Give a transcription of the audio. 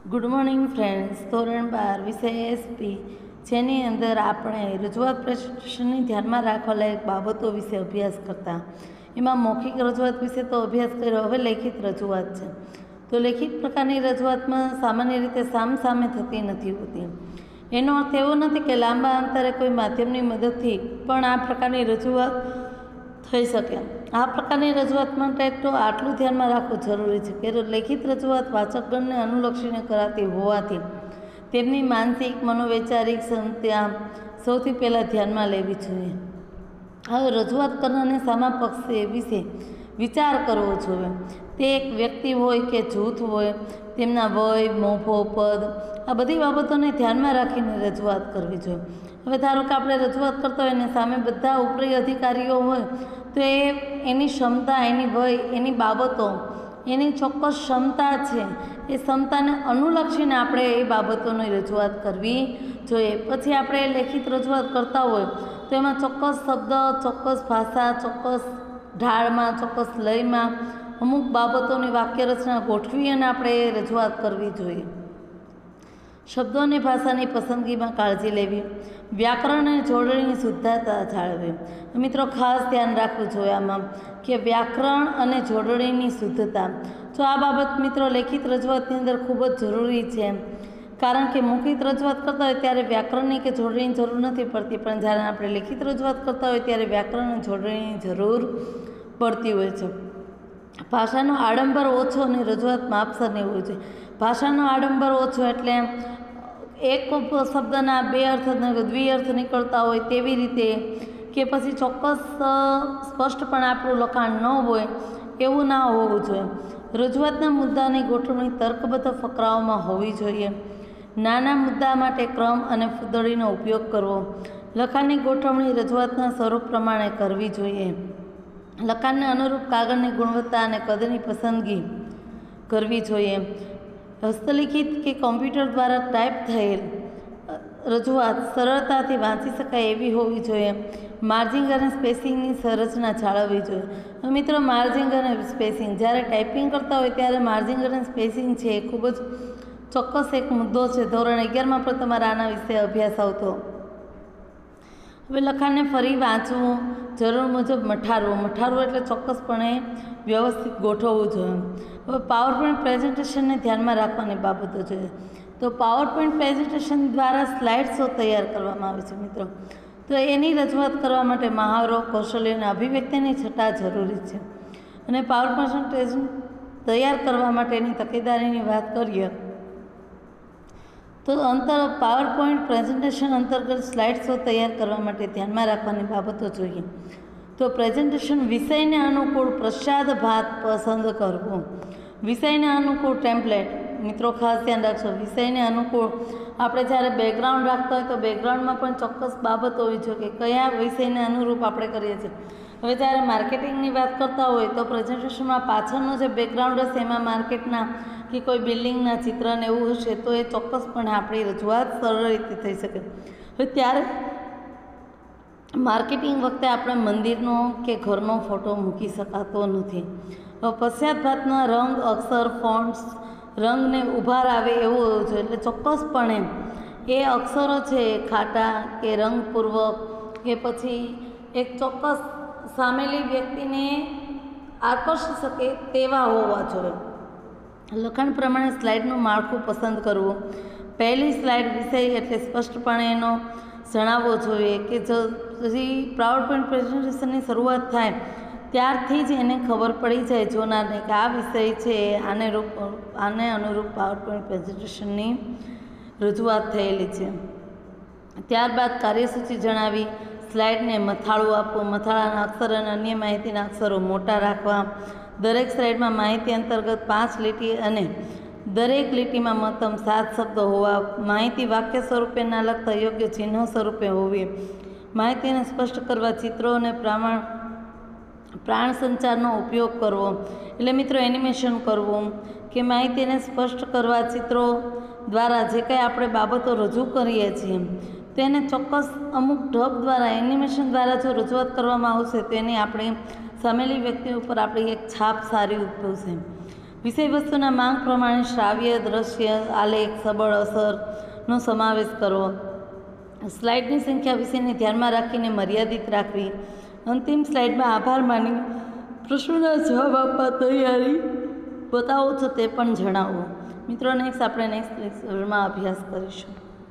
Good morning friends. ધોરણ 12 વિષય SP, જેની અંદર આપણે રજૂઆત પ્રેઝન્ટેશનની ધ્યાનમાં રાખવા લાયક બાબતો વિશે અભ્યાસ કરતા. એમાં મૌખિક રજૂઆત વિશે તો અભ્યાસ કર્યો. હવે લેખિત રજૂઆત છે. તો લેખિત પ્રકારની રજૂઆતમાં સામાન્ય રીતે સામસામે થતી નથી હોતી. એનો અર્થ એવો નથી કે લાંબા અંતરે કોઈ માધ્યમની મદદથી પણ આ પ્રકારની રજૂઆત થઈ શકે. આ પ્રકારની રજૂઆત માટે તો આટલું ધ્યાનમાં રાખવું જરૂરી છે કે લેખિત રજૂઆત વાચકગણને અનુલક્ષીને કરાતી હોવાથી તેમની માનસિક મનોવૈચારિક ક્ષમતા સૌથી પહેલાં ધ્યાનમાં લેવી જોઈએ. હવે રજૂઆત કરનારની સામા પક્ષે વિશે વિચાર કરવો જોઈએ. તે એક વ્યક્તિ હોય કે જૂથ હોય, તેમના વય, મોભો, પદ, આ બધી બાબતોને ધ્યાનમાં રાખીને રજૂઆત કરવી જોઈએ. હવે ધારો કે આપણે રજૂઆત કરતા હોય ને સામે બધા ઉપરી અધિકારીઓ હોય, તો એની ક્ષમતા, એની વય, એની બાબતો, એની ચોક્કસ ક્ષમતા છે, એ ક્ષમતાને અનુલક્ષીને આપણે એ બાબતોની રજૂઆત કરવી જોઈએ. પછી આપણે લેખિત રજૂઆત કરતા હોય તો એમાં ચોક્કસ શબ્દ, ચોક્કસ ભાષા, ચોક્કસ ઢાળમાં, ચોક્કસ લયમાં અમુક બાબતોની વાક્ય રચના ગોઠવી અને આપણે રજૂઆત કરવી જોઈએ. શબ્દો અને ભાષાની પસંદગીમાં કાળજી લેવી, વ્યાકરણ અને જોડણીની શુદ્ધતા જાળવવી. મિત્રો ખાસ ધ્યાન રાખવું જોઈએ આમાં કે વ્યાકરણ અને જોડણીની શુદ્ધતા. જો આ બાબત મિત્રો લેખિત રજૂઆતની અંદર ખૂબ જ જરૂરી છે, કારણ કે મૌખિક રજૂઆત કરતા હોય ત્યારે વ્યાકરણની કે જોડણીની જરૂર નથી પડતી, પણ જ્યારે આપણે લેખિત રજૂઆત કરતા હોય ત્યારે વ્યાકરણ અને જોડણીની જરૂર પડતી હોય છે. ભાષાનો આડંબર ઓછો અને રજૂઆત માપસરની હોય છે. ભાષાનો આડંબર ઓછો એટલે એક શબ્દના બે અર્થ દ્વિઅર્થ નીકળતા હોય તેવી રીતે, કે પછી ચોક્કસ સ્પષ્ટપણે આપણું લખાણ ન હોય એવું ના હોવું જોઈએ. રજૂઆતના મુદ્દાની ગોઠવણી તર્કબદ્ધ ફકરાઓમાં હોવી જોઈએ. નાના મુદ્દા માટે ક્રમ અને ફૂદડીનો ઉપયોગ કરવો. લખાણની ગોઠવણી રજૂઆતના સ્વરૂપ પ્રમાણે કરવી જોઈએ. લખાણને અનુરૂપ કાગળની ગુણવત્તા અને કદની પસંદગી કરવી જોઈએ. હસ્તલિખિત કે કોમ્પ્યુટર દ્વારા ટાઈપ થયેલ રજૂઆત સરળતાથી વાંચી શકાય એવી હોવી જોઈએ. માર્જિંગ અને સ્પેસિંગની સંરચના જાળવવી જોઈએ. મિત્રો માર્જિંગ અને સ્પેસિંગ, જ્યારે ટાઈપિંગ કરતા હોય ત્યારે માર્જિંગ અને સ્પેસિંગ છે એ ખૂબ જ ચોક્કસ એક મુદ્દો છે. ધોરણ 11માં પણ તમારા આના વિશે અભ્યાસ આવતો. હવે લખાણને ફરી વાંચવું, જરૂર મુજબ મઠારવું એટલે ચોક્કસપણે વ્યવસ્થિત ગોઠવવું જોઈએ. હવે પાવરપોઈન્ટ પ્રેઝન્ટેશનને ધ્યાનમાં રાખવાની બાબતો જોઈએ. તો પાવરપોઈન્ટ પ્રેઝન્ટેશન દ્વારા સ્લાઇડ શો તૈયાર કરવામાં આવે છે મિત્રો. તો એની રજૂઆત કરવા માટે મહાવરો, કૌશલ્ય અને અભિવ્યક્તિની છટા જરૂરી છે. અને પાવરપોઈન્ટ પ્રેઝન્ટ તૈયાર કરવા માટેની તકેદારીની વાત કરીએ તો પાવરપોઈન્ટ પ્રેઝન્ટેશન અંતર્ગત સ્લાઇડ શો તૈયાર કરવા માટે ધ્યાનમાં રાખવાની બાબતો જોઈએ. તો પ્રેઝન્ટેશન વિષયને અનુકૂળ પ્રસાદ ભાત પસંદ કરવું. વિષયને અનુકૂળ ટેમ્પલેટ, મિત્રો ખાસ ધ્યાન રાખશો. વિષયને અનુકૂળ આપણે જ્યારે બેકગ્રાઉન્ડ રાખતા હોય તો બેકગ્રાઉન્ડમાં પણ ચોક્કસ બાબત હોવી જોઈએ કે કયા વિષયને અનુરૂપ આપણે કરીએ છીએ. હવે જ્યારે માર્કેટિંગની વાત કરતા હોય તો પ્રેઝન્ટેશનમાં પાછળનું જે બેકગ્રાઉન્ડ હશે એમાં માર્કેટના કે કોઈ બિલ્ડિંગના ચિત્રને એવું હશે તો એ ચોક્કસપણે આપણી રજૂઆત સરળ રીતે થઈ શકે. હવે ત્યારે માર્કેટિંગ વખતે આપણે મંદિરનો કે ઘરનો ફોટો મૂકી શકાતો નથી. હવે પશ્ચાતભાતના રંગ, અક્ષર, ફોન્ટ્સ રંગને ઉભાર આવે એવું હોવું જોઈએ. એટલે ચોક્કસપણે એ અક્ષરો છે ખાટા કે રંગપૂર્વક કે પછી એક ચોક્કસ સામેલી વ્યક્તિને આકર્ષી શકે તેવા હોવા જોઈએ. લખાણ પ્રમાણે સ્લાઇડનું માળખું પસંદ કરવું. પહેલી સ્લાઇડ વિષય એટલે સ્પષ્ટપણે એનો જણાવવો જોઈએ કે પછી પાવરપોઈન્ટ પ્રેઝન્ટેશનની શરૂઆત થાય ત્યારથી જ એને ખબર પડી જાય જોનારને કે આ વિષય છે આને અનુરૂપ પાવરપોઈન્ટ પ્રેઝન્ટેશનની રજૂઆત થયેલી છે. ત્યારબાદ કાર્યસૂચિ જણાવી સ્લાઇડને મથાળું આપવું. મથાળાના અક્ષર અને અન્ય માહિતીના અક્ષરો મોટા રાખવા. દરેક સ્લાઇડમાં માહિતી અંતર્ગત 5 લીટી અને દરેક લીટીમાં મહત્તમ 7 શબ્દો હોવા. માહિતી વાક્ય સ્વરૂપે ના લખતા યોગ્ય ચિહ્ન સ્વરૂપે હોવી. માહિતીને સ્પષ્ટ કરવા ચિત્રો અને પ્રાણ સંચારનો ઉપયોગ કરવો. એટલે મિત્રો એનિમેશન કરવું કે માહિતીને સ્પષ્ટ કરવા ચિત્રો દ્વારા જે કંઈ આપણે બાબતો રજૂ કરીએ છીએ તેને ચોક્કસ અમુક ઢબ દ્વારા એનિમેશન દ્વારા જો રજૂઆત કરવામાં આવશે તો એની આપણી સામેલી વ્યક્તિ ઉપર આપણી એક છાપ સારી ઉદ્ભવશે. વિષય વસ્તુના માંગ પ્રમાણે શ્રાવ્ય, દ્રશ્ય, આલેખ, સબળ, અસરનો સમાવેશ કરવો. સ્લાઇડની સંખ્યા વિષયને ધ્યાનમાં રાખીને મર્યાદિત રાખવી. અંતિમ સ્લાઇડમાં આભાર માની પ્રશ્નોના જવાબ આપવા તૈયારી બતાવો છો તે પણ જણાવો. મિત્રો, આપણે નેક્સ્ટ લેક્ચરમાં અભ્યાસ કરીશું.